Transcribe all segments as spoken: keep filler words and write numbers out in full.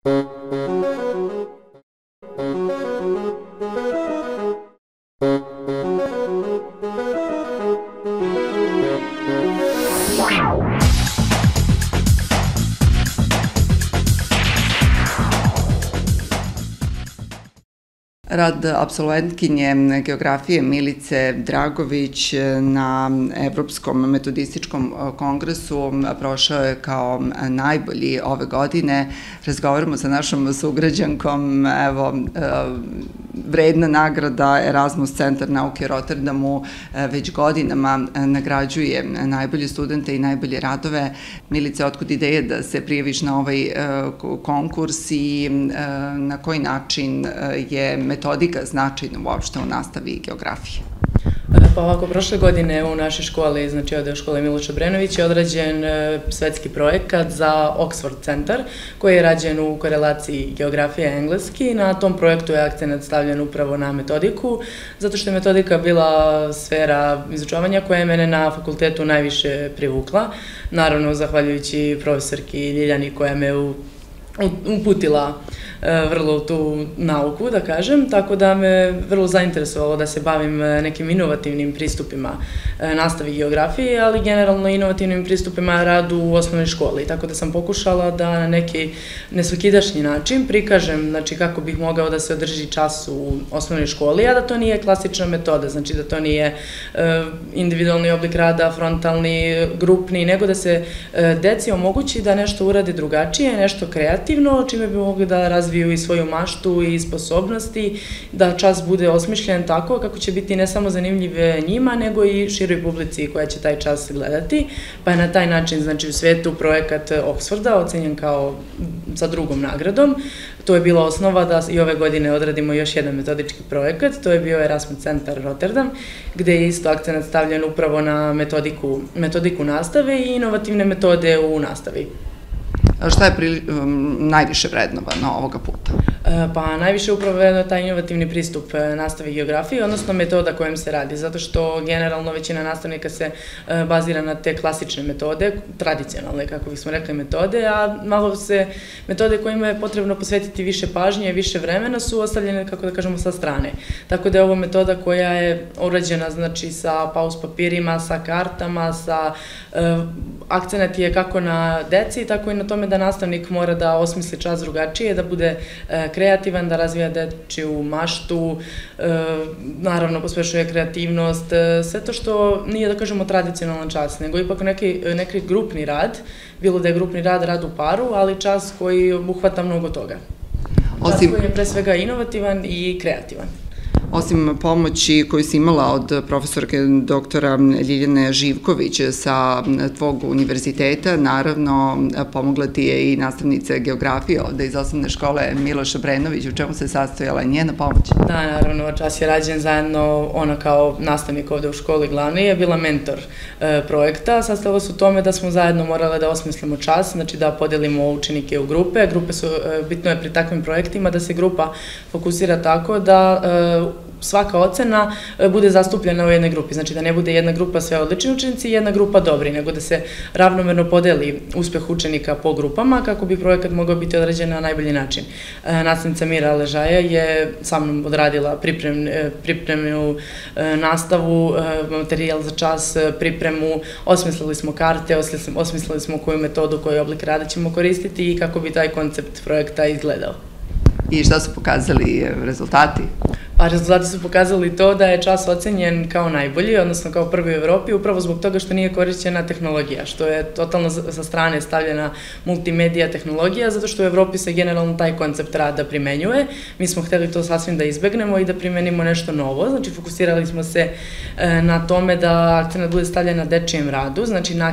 Rad apsolventkinje geografije Milice Dragović na Evropskom metodističkom kongresu prošao je kao najbolji ove godine. Razgovaramo sa našom sugrađankom, evo, vredna nagrada Erasmus centar nauke u Rotterdamu već godinama nagrađuje najbolje studente i najbolje radove. Milice, otkud ideje da se prijaviš na ovaj konkurs i na koji način je metodika značajna uopšte u nastavi geografije? Pa ovako, prošle godine u našoj školi, znači ovde u školi Miloš Obrenović, je odrađen svetski projekat za Oxford centar, koji je rađen u korelaciji geografije i engleski. Na tom projektu je akcenat stavljen upravo na metodiku, zato što je metodika bila sfera izučavanja koja je mene na fakultetu najviše privukla. Naravno, zahvaljujući profesorki Ljiljani koja me uputila vrlo u tu nauku, da kažem, tako da me vrlo zainteresovalo da se bavim nekim inovativnim pristupima nastavi geografije, ali generalno inovativnim pristupima radu u osnovnoj školi. Tako da sam pokušala da na neki nesvakidašnji način prikažem, znači, kako bih mogao da se održi čas u osnovnoj školi, a da to nije klasična metoda, znači da to nije individualni oblik rada, frontalni, grupni, nego da se deci omogući da nešto urade drugačije, nešto kreativno, čime bi mogli da razviju i svoju maštu i sposobnosti, da čas bude osmišljen tako kako će biti ne samo zanimljiv njima, nego i široj publici koja će taj čas gledati. Pa je na taj način, znači, u svetu projekat Oxforda ocenjen kao sa drugom nagradom. To je bila osnova da i ove godine odradimo još jedan metodički projekat, to je bio Erasmus centar Rotterdam, gde je isto akcenat stavljen upravo na metodiku, metodiku nastave i inovativne metode u nastavi. Šta je najviše vrednovano ovoga puta? Pa najviše upravo je taj inovativni pristup nastavi geografije, odnosno metoda kojom se radi, zato što generalno većina nastavnika se bazira na te klasične metode, tradicionalne, kako bismo rekli, metode, a malo se metode kojima je potrebno posvetiti više pažnje, više vremena su ostavljene, kako da kažemo, sa strane. Tako da je ovo metoda koja je urađena, znači, sa pauz papirima, sa kartama, sa akcenat je kako na deci, tako i na tome da nastavnik mora da osmisli čas drugačije, da bude kreativan, da razvija dečiju maštu, naravno pospešuje kreativnost, sve to što nije, da kažemo, tradicionalan čas, nego ipak neki, neki grupni rad, bilo da je grupni rad, rad u paru, ali čas koji obuhvata mnogo toga. Čas koji je pre svega inovativan i kreativan. Osim pomoći koju si imala od profesorke doktora Ljiljane Živković sa tvog univerziteta, naravno pomogla ti je i nastavnica geografije ovde iz osnovne škole Miloš Obrenović. U čemu se sastojala njena pomoć? Da, naravno, čas je rađen zajedno, ona kao nastavnik ovde u školi glavni je bila mentor projekta. Sastojalo se u tome da smo zajedno morale da osmislimo čas, znači da podelimo učenike u grupe. Grupe su, bitno je pri takvim projektima da se grupa fokusira tako da svaka ocena bude zastupljena u jednoj grupi, znači da ne bude jedna grupa sve odlični učenici i jedna grupa dobri, nego da se ravnomerno podeli uspeh učenika po grupama kako bi projekat mogao biti određen na najbolji način. Nastavnica Mira Ležaja je sa mnom odradila pripremnu nastavu, materijal za čas, pripremu, osmislili smo karte, osmislili smo koju metodu, koji oblik rada ćemo koristiti i kako bi taj koncept projekta izgledao. I šta su pokazali rezultati? A rezultati su pokazali to da je čas ocenjen kao najbolji, odnosno kao prvi u Evropi, upravo zbog toga što nije korišćena tehnologija, što je totalno sa strane stavljena multimedija tehnologija, zato što u Evropi se generalno taj koncept rada primenjuje. Mi smo hteli to sasvim da izbegnemo i da primenimo nešto novo, znači fokusirali smo se na tome da akcenat bude stavljen na dečijem radu, znači na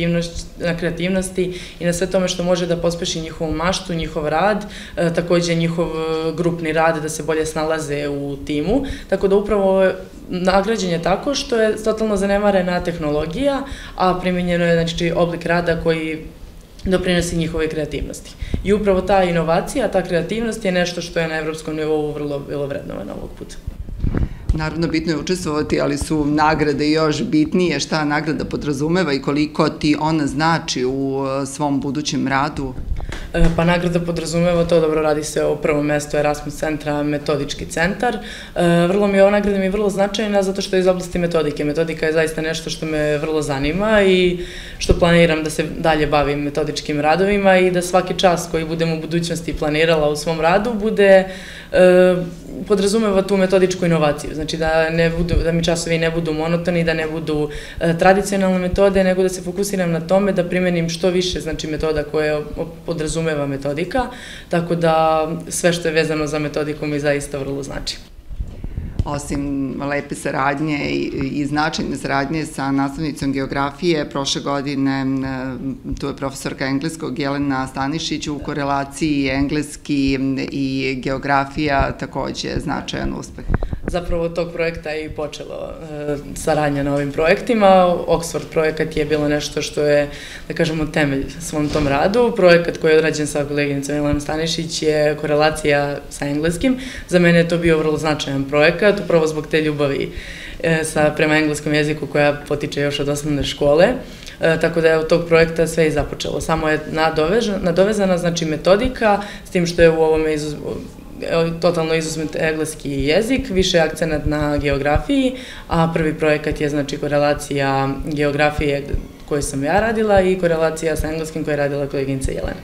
kreativnosti i na sve tome što može da pospeši njihovu maštu, njihov rad, takođe njihov grupni rad, da se bolje snalaze u timu, tako da upravo nagrađen je tako što je totalno zanemarena tehnologija, a primenjeno je, znači, oblik rada koji doprinosi njihove kreativnosti. I upravo ta inovacija, ta kreativnost je nešto što je na evropskom nivou vrlo bilo vrednovano ovog puta. Naravno, bitno je učestvovati, ali su nagrade još bitnije. Šta nagrada podrazumeva i koliko ti ona znači u svom budućem radu? Pa nagrada podrazumeva to, dobro, radi se o prvom mestu Erasmus centra, metodički centar. Vrlo mi je ova nagrada mi je vrlo značajna zato što je iz oblasti metodike. Metodika je zaista nešto što me vrlo zanima i što planiram da se dalje bavim metodičkim radovima i da svaki čas koji budem u budućnosti planirala u svom radu bude podrazumeva tu metodičku inovaciju. Znači da, ne budu, da mi časovi ne budu monotoni, da ne budu tradicionalne metode, nego da se fokusiram na tome da primenim što više znači, metoda koje podrazumeva metodika, tako da sve što je vezano za metodiku mi zaista vrlo znači. Osim lepe saradnje i značajne saradnje sa nastavnicom geografije, prošle godine tu je profesorka engleskog Jelena Stanišić, u korelaciji engleski i geografija takođe značajan uspeh. Zapravo od tog projekta je i počelo saradnja na ovim projektima. Oxford projekat je bilo nešto što je, da kažemo, temelj svom tom radu. Projekat koji je odrađen sa koleginicom Jelenom Stanišić je korelacija sa engleskim. Za mene je to bio vrlo značajan projekat, upravo zbog te ljubavi prema engleskom jeziku koja potiče još od osnovne škole. Tako da je od tog projekta sve i započelo. Samo je nadovezana, znači, metodika, s tim što je u ovome totalno izuzmet engleski jezik, više akcenat na geografiji, a prvi projekat je, znači, korelacija geografije koju sam ja radila i korelacija sa engleskim koju je radila koleginica Jelena.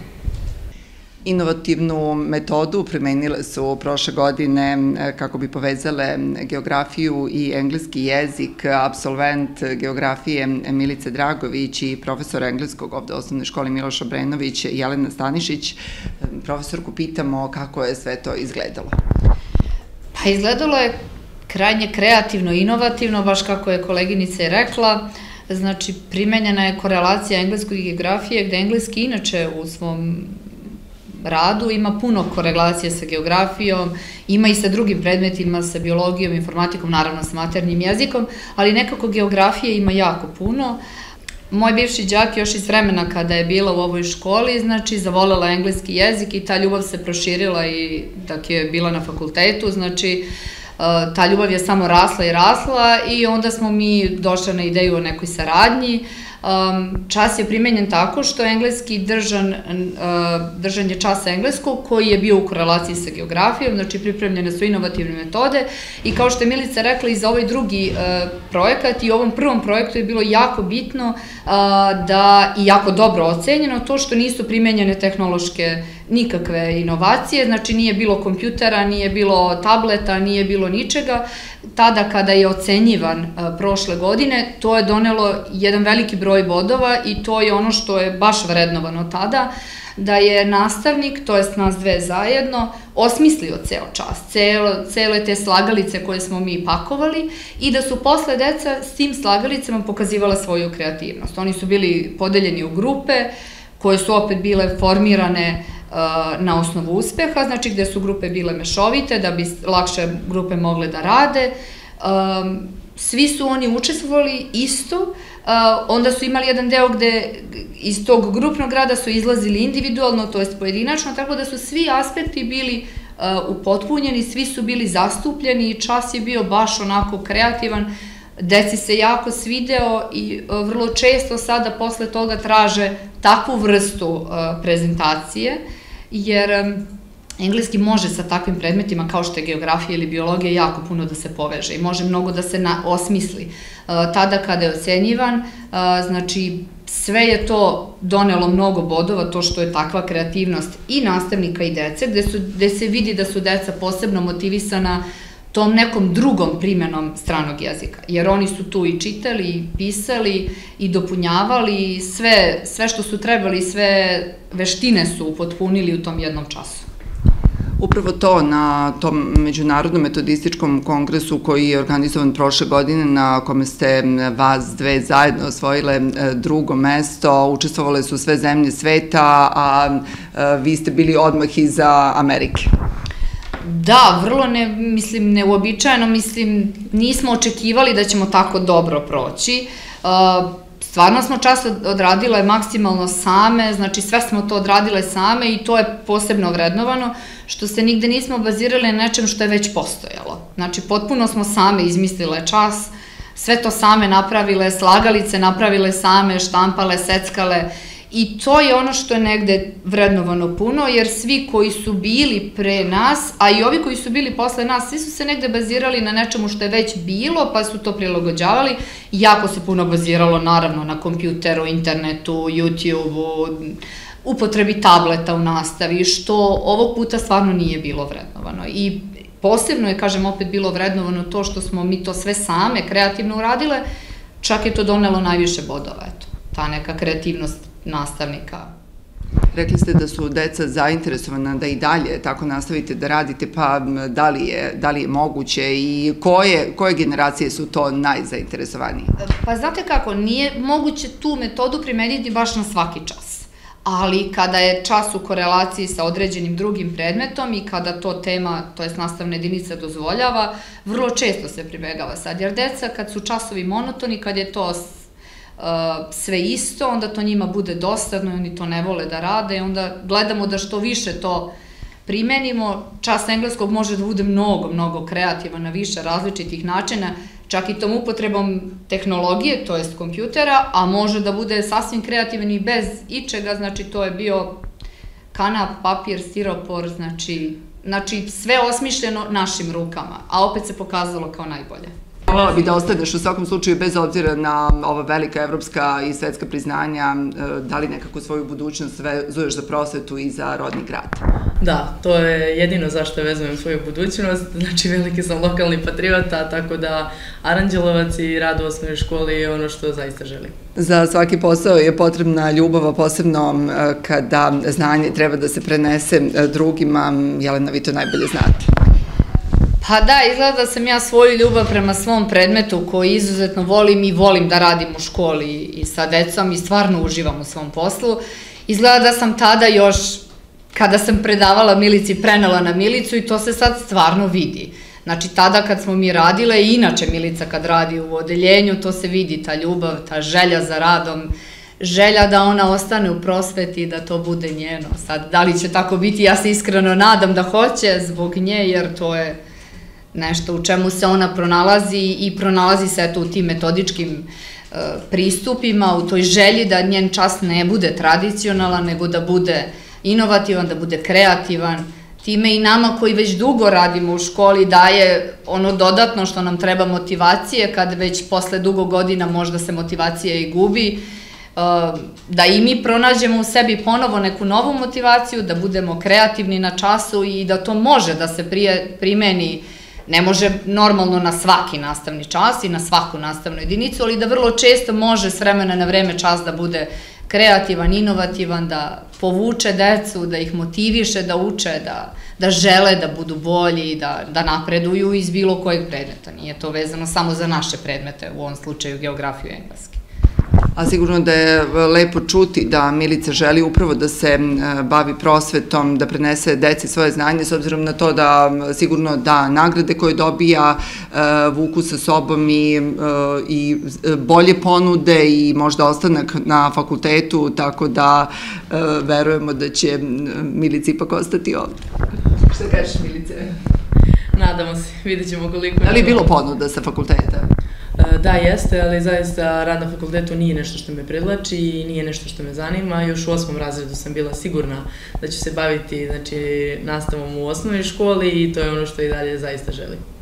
Inovativnu metodu primenile su prošle godine kako bi povezale geografiju i engleski jezik apsolvent geografije Milice Dragović i profesor engleskog ovde u osnovnoj školi Miloš Obrenović Jelena Stanišić. Profesorku pitamo kako je sve to izgledalo. Pa izgledalo je krajnje kreativno, inovativno, baš kako je koleginica rekla. Znači, primenjena je korelacija engleskog i geografije, gde engleski inače u svom radu ima puno korelacije sa geografijom, ima i sa drugim predmetima, sa biologijom, informatikom, naravno sa maternjim jezikom, ali nekako geografije ima jako puno. Moj bivši đak još iz vremena kada je bila u ovoj školi, znači zavolela engleski jezik i ta ljubav se proširila i dok je bila na fakultetu, znači ta ljubav je samo rasla i rasla i onda smo mi došli na ideju o nekoj saradnji. Čas je primenjen tako što je engleski držan, držan je čas engleskog koji je bio u korelaciji sa geografijom, znači pripremljene su inovativne metode i kao što je Milica rekla i za ovaj drugi projekat i u ovom prvom projektu je bilo jako bitno da i jako dobro ocenjeno to što nisu primenjene tehnološke nikakve inovacije, znači nije bilo kompjutera, nije bilo tableta, nije bilo ničega. Tada kada je ocenjivan prošle godine, to je donelo jedan veliki broj bodova i to je ono što je baš vrednovano tada, da je nastavnik, to jest nas dve zajedno, osmislio ceo čas, cele te slagalice koje smo mi pakovali i da su posle deca s tim slagalicama pokazivala svoju kreativnost. Oni su bili podeljeni u grupe koje su opet bile formirane na osnovu uspeha, znači gde su grupe bile mešovite, da bi lakše grupe mogle da rade. Svi su oni učestvovali isto, onda su imali jedan deo gde iz tog grupnog rada su izlazili individualno, to jest pojedinačno, tako da su svi aspekti bili upotpunjeni, svi su bili zastupljeni i čas je bio baš onako kreativan. Deci se jako svideo i vrlo često sada posle toga traže takvu vrstu prezentacije, jer engleski može sa takvim predmetima kao što je geografija ili biologija jako puno da se poveže i može mnogo da se osmisli. Tada kada je ocenjivan, znači sve je to donelo mnogo bodova, to što je takva kreativnost i nastavnika i dece, gde se vidi da su deca posebno motivisana tom nekom drugom primenom stranog jezika, jer oni su tu i čitali, i pisali, i dopunjavali, sve što su trebali, sve veštine su upotpunili u tom jednom času. Upravo to na tom Međunarodnom metodističkom kongresu koji je organizovan prošle godine, na kome ste vas dve zajedno osvojile drugo mesto, učestvovale su sve zemlje sveta, a vi ste bili odmah iza Amerike. Da, vrlo, mislim, neuobičajeno, mislim, nismo očekivali da ćemo tako dobro proći. stvarno smo čas odradile maksimalno same, znači sve smo to odradile same i to je posebno vrednovano, što se nigde nismo bazirali na nečem što je već postojalo. Znači, potpuno smo same izmislile čas, sve to same napravile, slagalice napravile same, štampale, seckale i to je ono što je negde vrednovano puno, jer svi koji su bili pre nas, a i ovi koji su bili posle nas, svi su se negde bazirali na nečemu što je već bilo, pa su to prilagođavali. Jako se puno baziralo, naravno, na kompjuteru, internetu, YouTube-u, upotrebi tableta u nastavi, što ovog puta stvarno nije bilo vrednovano. I posebno je, kažem, opet bilo vrednovano to što smo mi to sve same kreativno uradile, čak je to donelo najviše bodova, eto, ta neka kreativnost nastavnika. Rekli ste da su deca zainteresovana da i dalje tako nastavite da radite, pa da li je, da li je moguće i koje, koje generacije su to najzainteresovanije? Pa znate kako, nije moguće tu metodu primeniti baš na svaki čas. Ali kada je čas u korelaciji sa određenim drugim predmetom i kada to tema, to jest nastavna jedinica dozvoljava, vrlo često se pribegava sad, jer deca kad su časovi monotoni, kad je to sve isto, onda to njima bude dosadno i oni to ne vole da rade i onda gledamo da što više to primenimo. Čas engleskog može da bude mnogo, mnogo kreativan na više različitih načina, čak i tom upotrebom tehnologije, to jest kompjutera, a može da bude sasvim kreativan i bez ičega, znači to je bio kanap, papir, stiropor, znači, znači sve osmišljeno našim rukama, a opet se pokazalo kao najbolje. Hvala bi da ostaneš u svakom slučaju, bez obzira na ova velika evropska i svetska priznanja, da li nekako svoju budućnost vezuješ za prosvetu i za rodni grad? Da, to je jedino zašto vezujem svoju budućnost, znači veliki sam lokalni patriota, tako da Aranđelovac i rad u osnovnoj školi je ono što zaista želim. Za svaki posao je potrebna ljubav, posebno kada znanje treba da se prenese drugima. Jelena, vi to najbolje znate. Pa da, izgleda da sam ja svoju ljubav prema svom predmetu koji izuzetno volim i volim da radim u školi i sa decom i stvarno uživam u svom poslu. Izgleda da sam tada još, kada sam predavala Milici, prenela na Milicu i to se sad stvarno vidi. Znači tada kad smo mi radile i inače Milica kad radi u odeljenju, to se vidi, ta ljubav, ta želja za radom, želja da ona ostane u prosveti i da to bude njeno. Sad, da li će tako biti, ja se iskreno nadam da hoće zbog nje, jer to je nešto u čemu se ona pronalazi i pronalazi se eto u tim metodičkim pristupima, u toj želji da njen čas ne bude tradicionalan, nego da bude inovativan, da bude kreativan. Time i nama koji već dugo radimo u školi daje ono dodatno što nam treba motivacije, kad već posle dugo godina možda se motivacija i gubi, da i mi pronađemo u sebi ponovo neku novu motivaciju, da budemo kreativni na času i da to može da se primeni. Ne može normalno na svaki nastavni čas i na svaku nastavnu jedinicu, ali da vrlo često može s vremena na vreme čas da bude kreativan, inovativan, da povuče decu, da ih motiviše da uče, da žele da budu bolji, da napreduju iz bilo kojeg predmeta. Nije to vezano samo za naše predmete, u ovom slučaju geografiju i engleski. A sigurno da je lepo čuti da Milica želi upravo da se bavi prosvetom, da prenese deci svoje znanje, s obzirom na to da sigurno da nagrade koje dobija vuku sa sobom i bolje ponude i možda ostanak na fakultetu, tako da verujemo da će Milica ipak ostati ovde. Šta kažeš, Milice? Nadamo se, vidjet ćemo koliko... Da li je bilo ponuda sa fakulteta? Da, jeste, ali zaista rad na fakultetu nije nešto što me privlači i nije nešto što me zanima. Još u osmom razredu sam bila sigurna da ću se baviti nastavom u osnovnoj školi i to je ono što i dalje zaista želim.